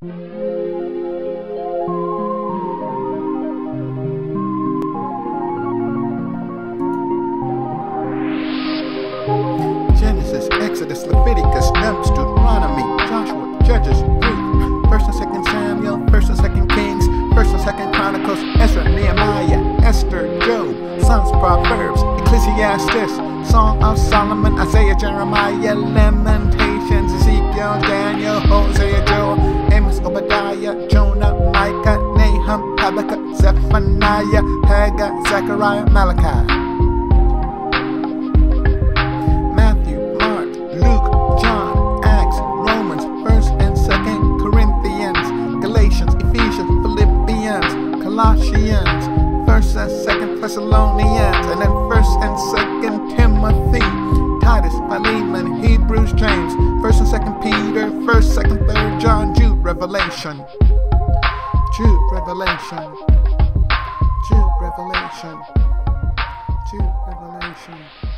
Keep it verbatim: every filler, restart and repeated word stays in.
Genesis, Exodus, Leviticus, Numbers, Deuteronomy, Joshua, Judges, Ruth, First and Second Samuel, First and Second Kings, First and Second Chronicles, Ezra, Nehemiah, Esther, Job, Psalms, Proverbs, Ecclesiastes, Song of Solomon, Isaiah, Jeremiah, Lamentations, Ezekiel, Daniel, Hosea, Joel, Amos, Obadiah, Jonah, Micah, Nahum, Habakkuk, Zephaniah, Haggai, Zechariah, Malachi. Colossians, First and Second Thessalonians, and then First and Second Timothy, Titus, Philemon, Hebrews, James, First and Second Peter, First, Second, Third John, Jude, Revelation, Jude, Revelation, Jude, Revelation, Jude, Revelation.